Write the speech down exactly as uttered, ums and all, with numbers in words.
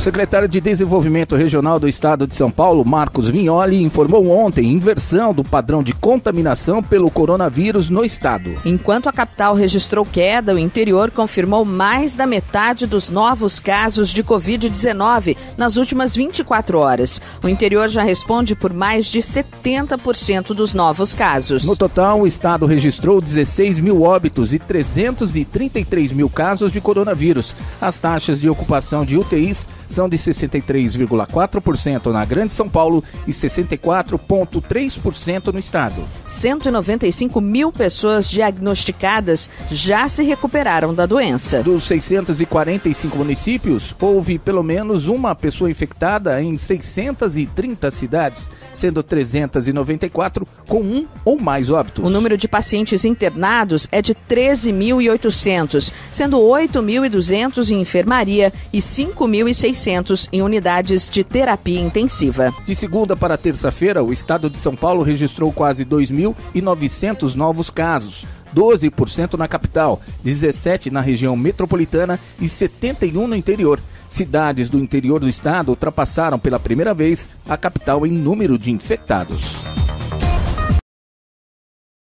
secretário de Desenvolvimento Regional do Estado de São Paulo, Marcos Vignoli, informou ontem inversão do padrão de contaminação pelo coronavírus no estado. Enquanto a capital registrou queda, o interior confirmou mais da metade dos novos casos de covid dezenove nas últimas vinte e quatro horas. O interior já responde por mais de setenta por cento dos novos casos. No total, o estado registrou dezesseis mil óbitos e trezentos e trinta e três mil casos de coronavírus. As taxas de ocupação de U T Is são de sessenta e três vírgula quatro por cento na Grande São Paulo e sessenta e quatro vírgula três por cento no estado. cento e noventa e cinco mil pessoas diagnosticadas já se recuperaram da doença. Dos seiscentos e quarenta e cinco municípios, houve pelo menos uma pessoa infectada em seiscentas e trinta cidades, sendo trezentos e noventa e quatro com um ou mais óbitos. O número de pacientes internados é de treze mil e oitocentos, sendo oito mil e duzentos em enfermaria e cinco mil e seiscentos em unidades de terapia intensiva. De segunda para terça-feira, o estado de São Paulo registrou quase dois mil e novecentos novos casos, doze por cento na capital, dezessete por cento na região metropolitana e setenta e um por cento no interior. Cidades do interior do estado ultrapassaram pela primeira vez a capital em número de infectados.